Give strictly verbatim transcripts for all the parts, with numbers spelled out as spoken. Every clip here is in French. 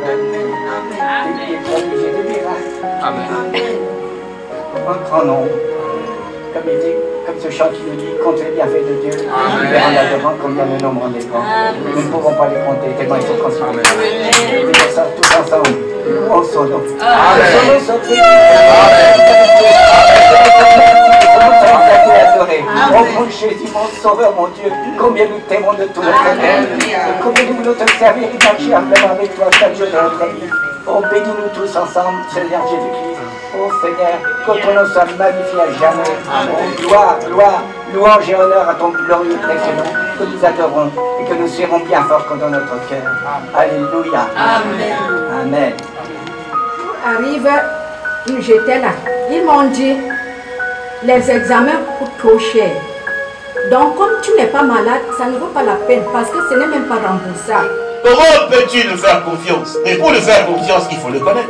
des prodiges et des miracles. Amen. En grand nombre. Comme il dit, comme ce chant qui nous dit, comptez les bienfaits de Dieu. Nous verrons l'adorant combien le nombre en est grand. Nous ne pouvons pas les compter, tellement ils sont considérés. Nous disons ça tous ensemble. Louons son nom. Amen. Oh Jésus, mon sauveur, mon Dieu, combien nous t'aimons de tout notre cœur. Combien nous voulons te servir et marcher humblement avec toi chaque jour de notre vie. Oh, bénis-nous tous ensemble, Seigneur Jésus-Christ. Oh Seigneur, que ton nom soit magnifié à jamais. Oh, gloire, gloire, louange et honneur à ton glorieux précieux nom, que nous adorons et que nous serons bien forts dans notre cœur. Alléluia. Amen. Amen. Arrive, j'étais là. Ils m'ont dit, les examens coûtent trop cher. Donc, comme tu n'es pas malade, ça ne vaut pas la peine parce que ce n'est même pas remboursable. Comment peux-tu nous faire confiance? Mais pour nous faire confiance, il faut le connaître.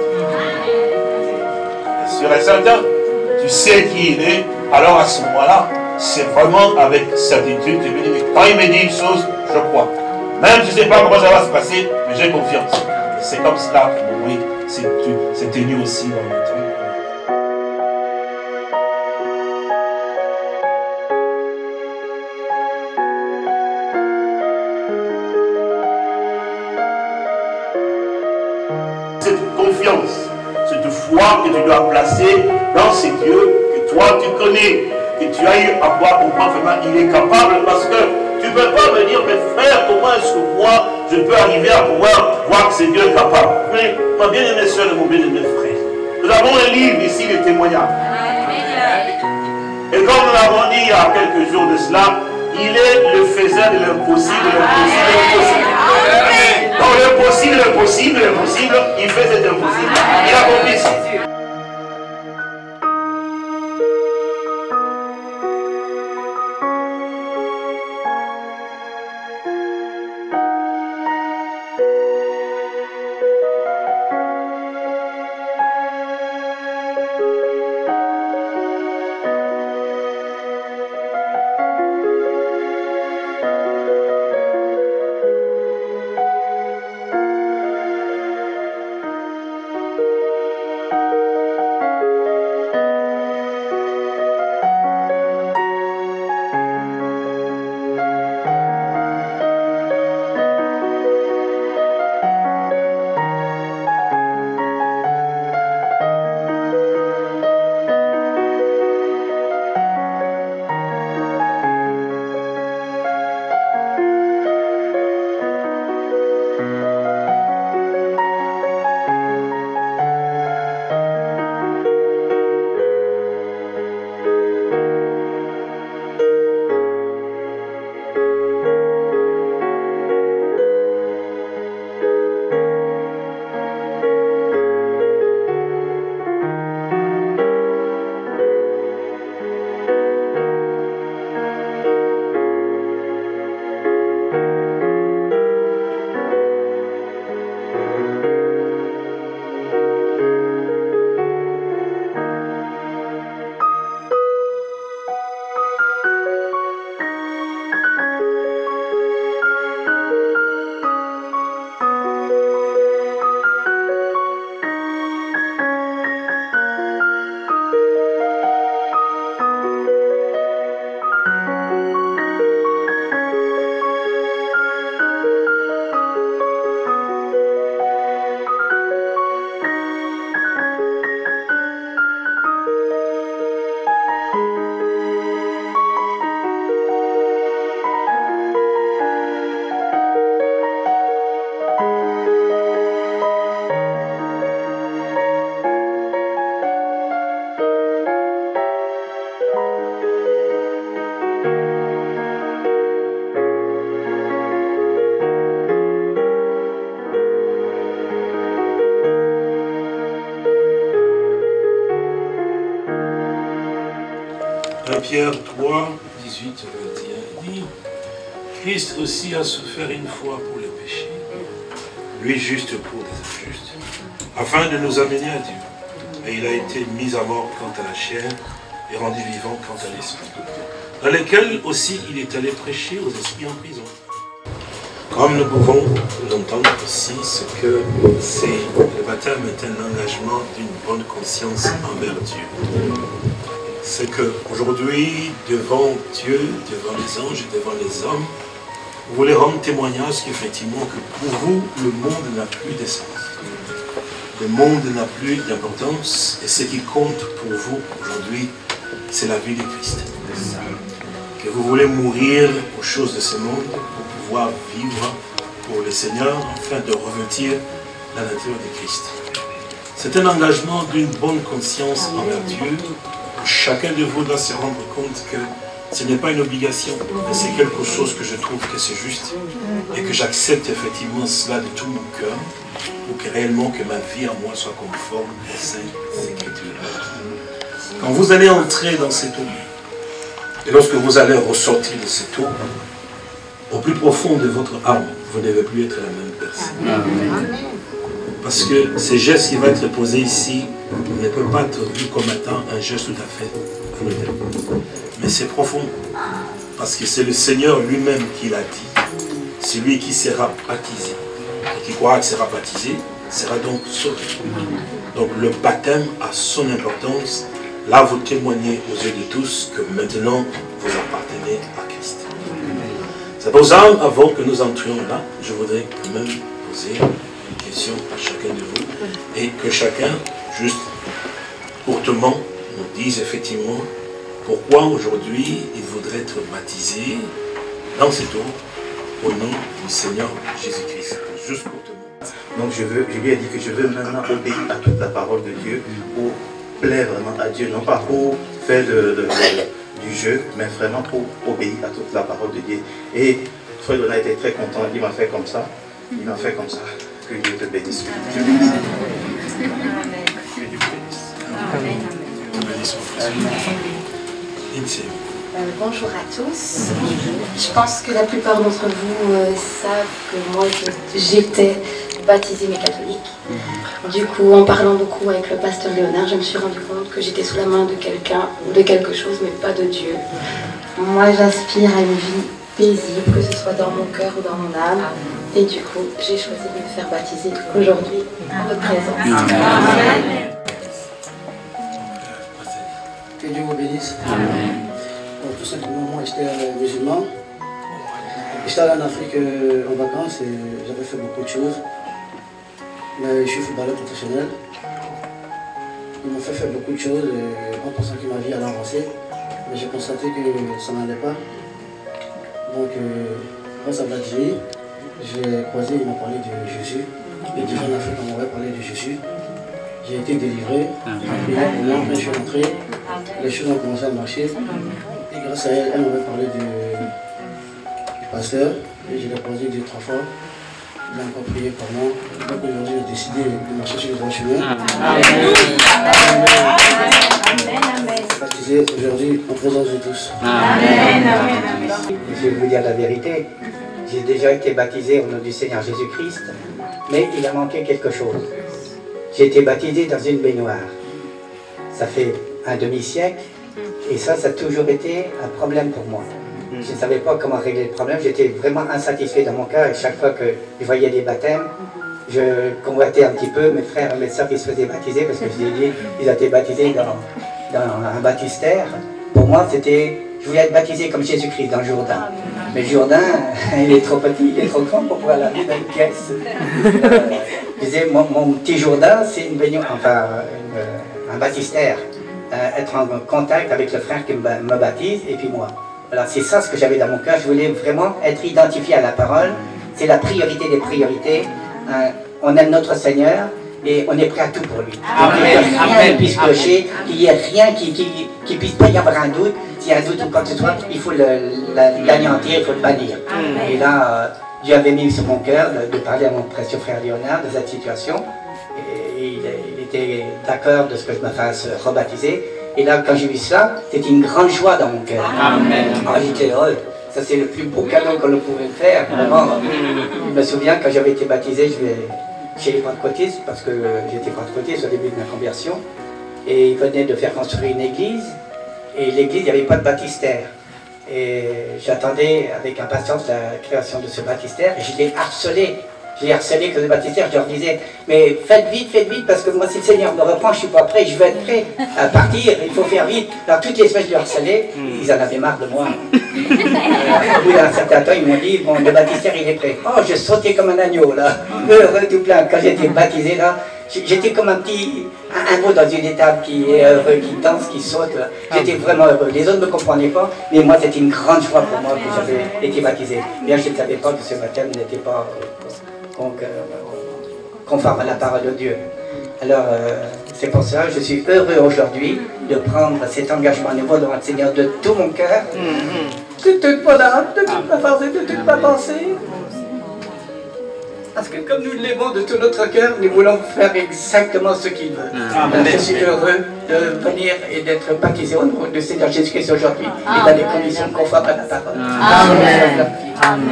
Sûr et certain, tu sais qui il est, alors à ce moment-là, c'est vraiment avec certitude, tu me dis, quand il me dit une chose, je crois. Même je ne sais pas comment ça va se passer, mais j'ai confiance. C'est comme cela que oui, c'est tenu aussi dans le temps. Cette confiance, cette foi que tu dois placer dans ces dieux que toi tu connais, que tu as eu à voir pour moi, vraiment, il est capable, parce que tu ne peux pas me dire, mais frère, comment est-ce que moi je peux arriver à pouvoir voir que c'est Dieu capable? Mais ma bien-aimée soeur et mon bien-aimé frère, nous avons un livre ici, les témoignages. Et comme nous l'avons dit il y a quelques jours de cela, il est le faiseur de l'impossible, l'impossible, l'impossible. Donc l'impossible, l'impossible, l'impossible, il fait cet impossible. Il a accompli ça. Pierre trois, dix-huit à vingt et un dit, Christ aussi a souffert une fois pour les péchés, lui juste pour les injustes, afin de nous amener à Dieu. Et il a été mis à mort quant à la chair et rendu vivant quant à l'esprit, dans lesquels aussi il est allé prêcher aux esprits en prison, Comme nous pouvons l'entendre aussi, ce que c'est, le baptême est un engagement d'une bonne conscience envers Dieu. C'est qu'aujourd'hui, devant Dieu, devant les anges et devant les hommes, vous voulez rendre témoignage qu'effectivement, que pour vous, le monde n'a plus d'essence. Le monde n'a plus d'importance et ce qui compte pour vous aujourd'hui, c'est la vie de Christ. Que vous voulez mourir aux choses de ce monde pour pouvoir vivre pour le Seigneur afin de revêtir la nature de Christ. C'est un engagement d'une bonne conscience envers Dieu. Chacun de vous doit se rendre compte que ce n'est pas une obligation, mais c'est quelque chose que je trouve que c'est juste et que j'accepte effectivement cela de tout mon cœur pour que réellement que ma vie à moi soit conforme aux Saintes Écritures. Quand vous allez entrer dans cette eau, et lorsque vous allez ressortir de cette eau, au plus profond de votre âme, vous ne devez plus être la même personne. Parce que ce geste qui va être posé ici ne peut pas être vu comme étant un geste tout à fait anodin. Mais c'est profond. Parce que c'est le Seigneur lui-même qui l'a dit. Celui qui sera baptisé, et qui croira qu'il sera baptisé, sera donc sauvé. Donc le baptême a son importance. Là, vous témoignez aux yeux de tous que maintenant, vous appartenez à Christ. C'est pour ça, avant que nous entrions là, je voudrais quand même poser une question à chacun de vous et que chacun, juste courtement, nous dise effectivement pourquoi aujourd'hui il voudrait être baptisé dans cette eau au nom du Seigneur Jésus-Christ. Juste courtement. Donc je, veux, je lui ai dit que je veux maintenant obéir à toute la parole de Dieu pour plaire vraiment à Dieu, non pas pour faire de, de, de, du jeu, mais vraiment pour obéir à toute la parole de Dieu. Et Frère Donat était très content, il m'a fait comme ça, il m'a fait comme ça. Que Dieu te bénisse. Dieu bénisse. Amen. Euh, bonjour à tous. Je pense que la plupart d'entre vous euh, savent que moi j'étais baptisée mais catholique. Du coup, en parlant beaucoup avec le pasteur Léonard, je me suis rendu compte que j'étais sous la main de quelqu'un ou de quelque chose, mais pas de Dieu. Moi, j'aspire à une vie paisible, que ce soit dans mon cœur ou dans mon âme. Et du coup, j'ai choisi de me faire baptiser aujourd'hui, en votre présence. Amen. Que Dieu vous bénisse. Amen. Donc, tout simplement, moi j'étais musulman. J'étais allé en Afrique euh, en vacances et j'avais fait beaucoup de choses. Mais je suis footballeur professionnel. Ils m'ont fait faire beaucoup de choses euh, en pensant que ma vie allait avancer. Mais j'ai constaté que ça n'allait pas. Donc, euh, grâce à Vladimir, j'ai croisé, il m'a parlé de Jésus. Et déjà en Afrique, on m'avait parlé de Jésus. J'ai été délivré. Et là, pour moi, après, je suis rentré. Les choses ont commencé à marcher. Et grâce à elle, elle m'avait parlé de, du pasteur. Et je l'ai croisé deux, trois fois. Il a encore prié pour moi. Donc aujourd'hui, j'ai décidé de marcher sur le droit chemin. Amen. Amen. Baptisé aujourd'hui en présence de tous. Amen. Amen. Je vais vous dire la vérité. J'ai déjà été baptisé au nom du Seigneur Jésus-Christ, mais il a manqué quelque chose. J'ai été baptisé dans une baignoire. Ça fait un demi-siècle, et ça, ça a toujours été un problème pour moi. Je ne savais pas comment régler le problème, j'étais vraiment insatisfait dans mon cœur, et chaque fois que je voyais des baptêmes, je convoitais un petit peu mes frères et mes soeurs qui se faisaient baptiser, parce que je dis, ils ont été baptisés dans, dans un baptistère. Pour moi, c'était, je voulais être baptisé comme Jésus-Christ dans le Jourdain. Mais le Jourdain, il est trop petit, il est trop grand pour pouvoir l'amener dans une pièce. Euh, je disais, mon, mon petit Jourdain, c'est une baignoire, enfin, une, un baptistère. Euh, être en contact avec le frère qui me, me baptise, et puis moi. Voilà, c'est ça ce que j'avais dans mon cœur. Je voulais vraiment être identifié à la parole. C'est la priorité des priorités. Euh, on aime notre Seigneur et on est prêt à tout pour lui. Amen. Qu'il n'y ait rien qui puisse clocher, qu'il n'y ait rien qui, qui, qui puisse pas y avoir un doute. S'il y a un doute ou quoi que ce soit, il faut l'anéantir, il faut le bannir. Amen. Et là, euh, Dieu avait mis sur mon cœur de, de parler à mon précieux frère Léonard de cette situation. Et il, il était d'accord de ce que je me fasse rebaptiser. Et là, quand j'ai vu ça, c'était une grande joie dans mon cœur. Amen. Oh, j'étais heureux. Ça, c'est le plus beau cadeau qu'on pouvait faire. Vraiment. Je me souviens, quand j'avais été baptisé, je vais chez les pentecôtistes, parce que j'étais pentecôtiste au début de ma conversion. Et ils venaient de faire construire une église. Et l'église, il n'y avait pas de baptistère. Et j'attendais avec impatience la création de ce baptistère. Et je l'ai harcelé. Je l'ai harcelé que le baptistère. Je leur disais, mais faites vite, faites vite, parce que moi, si le Seigneur me reprend, je ne suis pas prêt, je veux être prêt à partir, il faut faire vite. Alors, toutes les semaines, je les harcelais. Ils en avaient marre de moi. Euh, au bout d'un certain temps, ils m'ont dit, bon, le baptistère, il est prêt. Oh, je sautais comme un agneau, là. Heureux tout plein. Quand j'étais baptisé, là, j'étais comme un petit, un, un mot dans une étable qui est heureux, qui danse, qui saute. J'étais vraiment heureux. Les autres ne me comprenaient pas, mais moi, c'était une grande joie pour moi que j'avais été baptisé. Bien, je ne savais pas que ce baptême n'était pas euh, donc, euh, conforme à la parole de Dieu. Alors, euh, c'est pour ça que je suis heureux aujourd'hui de prendre cet engagement à nouveau devant le Seigneur de tout mon cœur, de toute mon âme, de toute ma force, de toute ma pensée. Parce que comme nous l'aimons de tout notre cœur, nous voulons faire exactement ce qu'il veut. Amen. Je suis heureux de venir et d'être baptisé au nom du Seigneur Jésus-Christ aujourd'hui et dans des conditions conformes à la parole. Amen. Amen.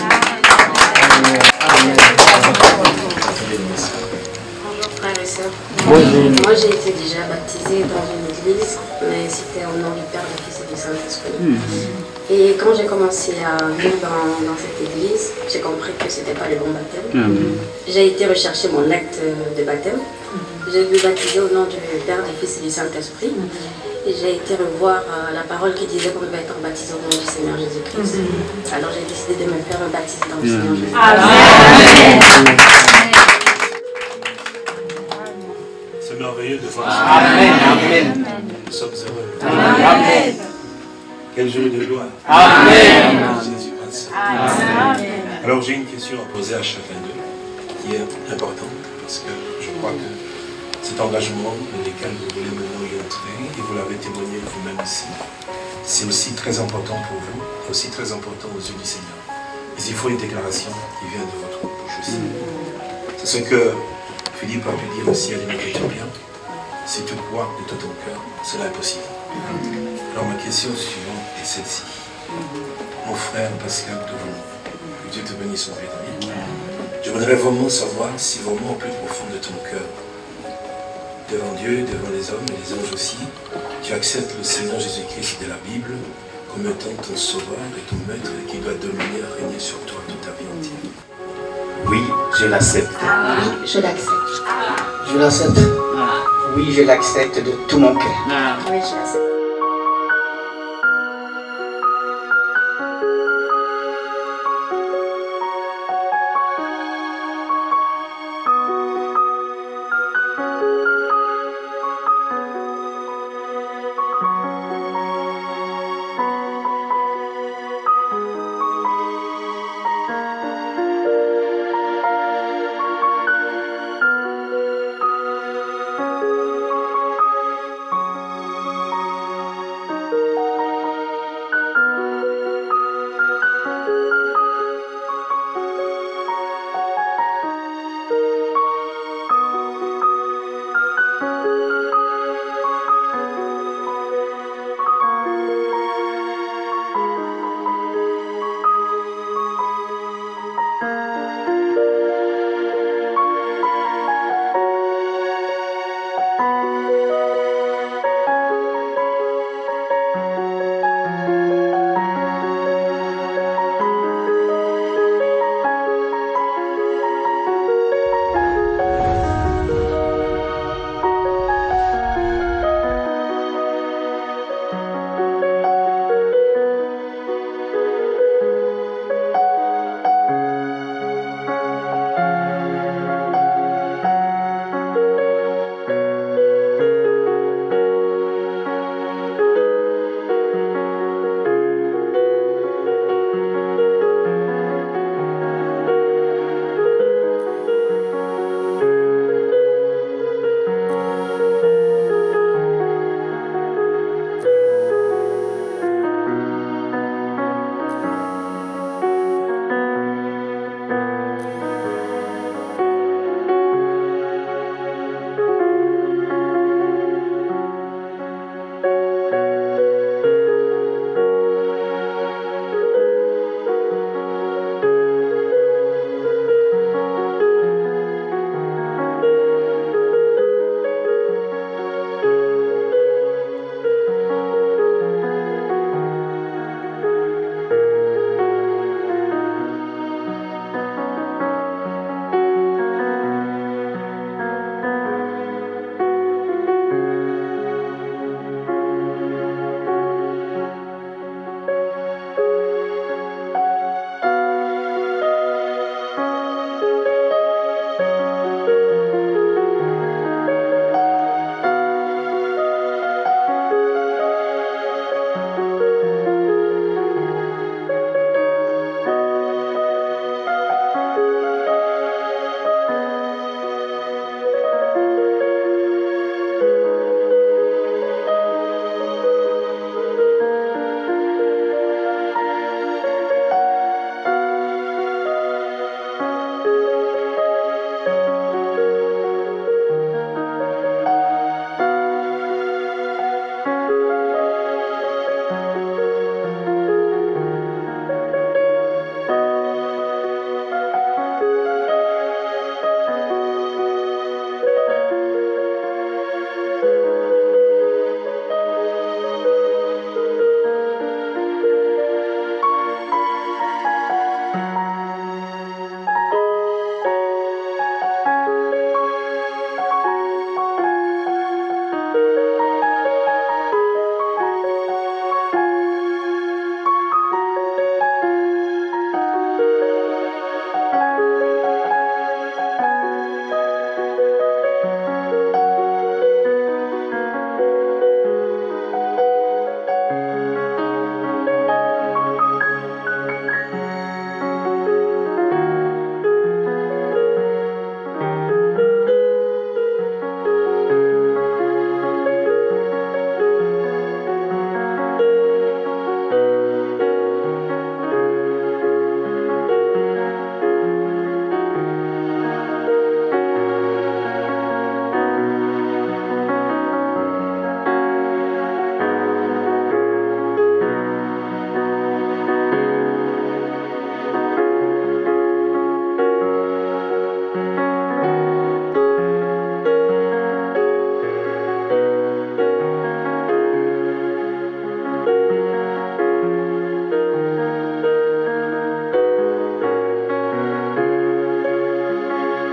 Bonjour frères et sœurs. Moi j'ai été déjà baptisée dans une église, mais c'était au nom du Père, du Fils et du Saint-Esprit. Et quand j'ai commencé à vivre dans, dans cette église, j'ai compris que ce n'était pas le bon baptême. Mmh. J'ai été rechercher mon acte de baptême. Mmh. J'ai vu baptiser au nom du Père, du Fils et du Saint-Esprit. Mmh. Et j'ai été revoir euh, la parole qui disait qu'on devait être baptisé au nom du Seigneur Jésus-Christ. Mmh. Alors j'ai décidé de me faire baptiser dans le mmh. Seigneur Jésus-Christ. Amen. C'est merveilleux de voir ça. Amen. Amen. Nous sommes heureux. Amen. Amen. Quel jour de gloire. Amen. Jésus Amen. Alors j'ai une question à poser à chacun d'eux qui est importante parce que je crois que cet engagement dans lequel vous voulez maintenant y entrer et vous l'avez témoigné vous-même ici, c'est aussi très important pour vous et aussi très important aux yeux du Seigneur. Mais il faut une déclaration qui vient de votre bouche aussi. C'est ce que Philippe a pu dire aussi à l'évêque éthiopien. Si tu crois de tout ton cœur, cela est possible. Alors ma question suivante est celle-ci. Mon frère Pascal Devon, que Dieu te bénisse, mon bien-aimé. Je voudrais vraiment savoir si vraiment au plus profond de ton cœur, devant Dieu, devant les hommes et les anges aussi, tu acceptes le Seigneur Jésus-Christ de la Bible comme étant ton sauveur et ton maître qui doit dominer et régner sur toi toute ta vie entière. Oui, je l'accepte. Oui, je l'accepte. Je l'accepte. Oui, je l'accepte de tout mon cœur. Oui, je l'accepte.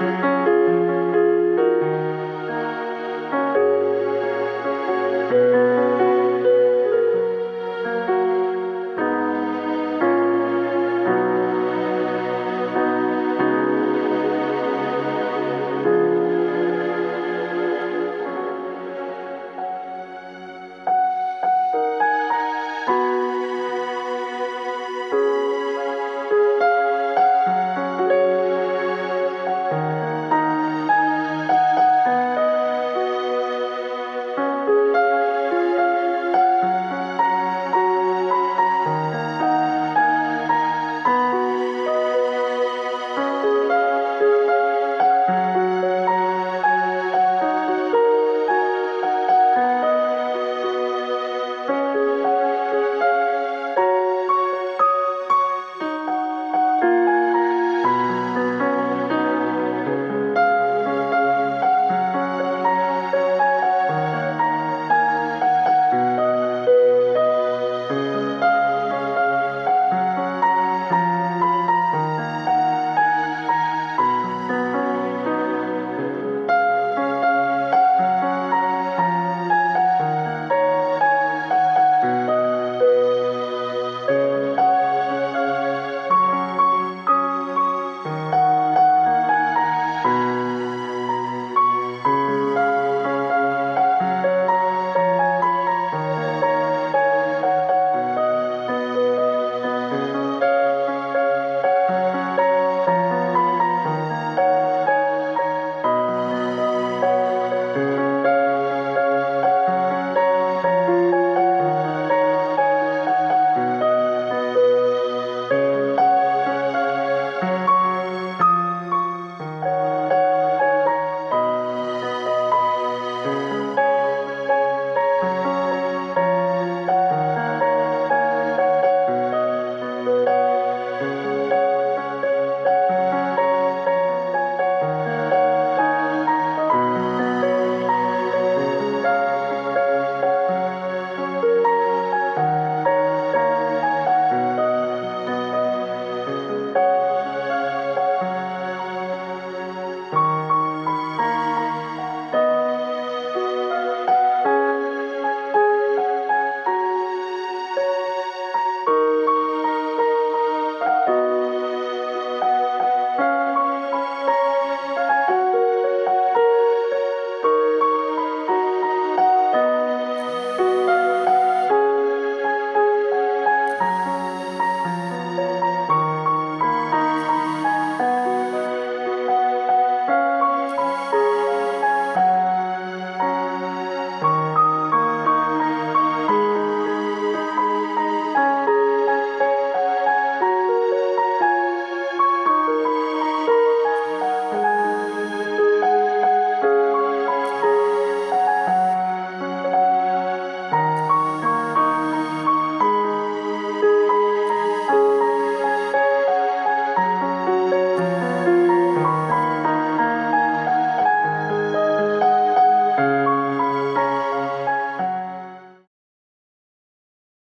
Thank you.